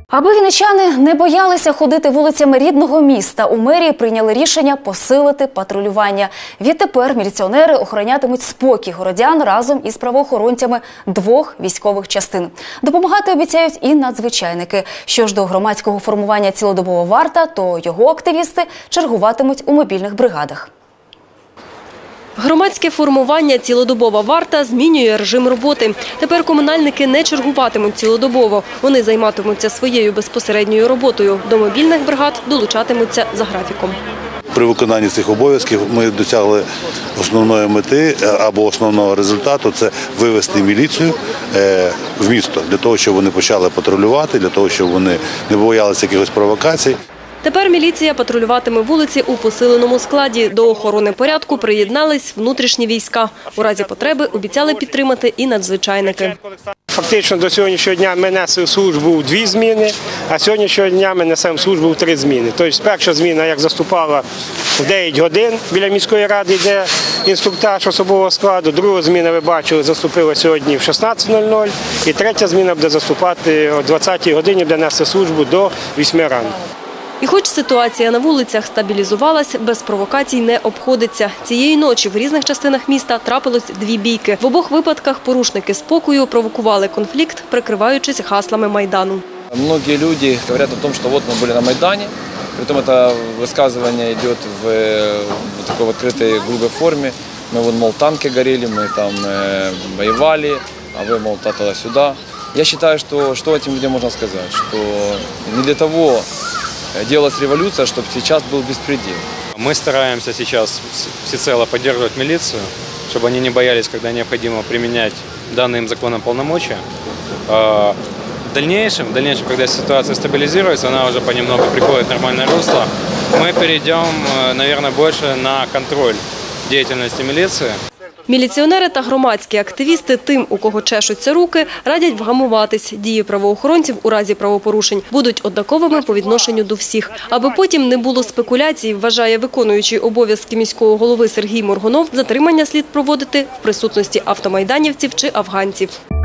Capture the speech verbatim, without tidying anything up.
Аби вінничани не боялися ходити вулицями рідного міста, у мерії прийняли рішення посилити патрулювання. Відтепер міліціонери охоронятимуть спокій городян разом із правоохоронцями двох військових частин. Допомагати обіцяють і надзвичайники. Що ж до громадського формування «Цілодобова варта», то його активісти чергуватимуть у мобільних бригадах. Громадське формування «Цілодобова варта» змінює режим роботи. Тепер комунальники не чергуватимуть цілодобово. Вони займатимуться своєю безпосередньою роботою. До мобільних бригад долучатимуться за графіком. При виконанні цих обов'язків ми досягли основної мети або основного результату – це вивести міліцію в місто, для того, щоб вони почали патрулювати, для того, щоб вони не боялися якихось провокацій. Тепер міліція патрулюватиме вулиці у посиленому складі. До охорони порядку приєднались внутрішні війська. У разі потреби обіцяли підтримати і надзвичайники. Фактично до сьогоднішнього дня ми несли службу в дві зміни, а сьогоднішнього дня ми несемо службу в три зміни. Тобто перша зміна, як заступала в дев'ять годин, біля міської ради йде інструктаж особового складу. Друга зміна, ви бачили, заступила сьогодні в шістнадцять нуль нуль. І третя зміна буде заступати о двадцятій годині, буде нести службу до восьми ранку. І хоч ситуація на вулицях стабілізувалась, без провокацій не обходиться. Цієї ночі в різних частинах міста трапилось дві бійки. В обох випадках порушники спокою провокували конфлікт, прикриваючись гаслами Майдану. Многие люди говорят о том, что вот мы были на Майдане, притом это высказывание идет в, в такой открытой грубой форме. Мы вот, мол, танки горели, мы там э, воевали, а вы, мол, туда-сюда. Я считаю, что, что этим людям можно сказать, что не для того делалась революция, чтобы сейчас был беспредел. Мы стараемся сейчас всецело поддерживать милицию, чтобы они не боялись, когда необходимо применять данные им законом полномочия. В дальнейшем, в дальнейшем, когда ситуация стабилизируется, она уже понемногу приходит в нормальное русло, мы перейдем, наверное, больше на контроль деятельности милиции. Міліціонери та громадські активісти тим, у кого чешуться руки, радять вгамуватись. Дії правоохоронців у разі правопорушень будуть однаковими по відношенню до всіх. Аби потім не було спекуляцій, вважає виконуючий обов'язки міського голови Сергій Моргунов, затримання слід проводити в присутності автомайданівців чи афганців.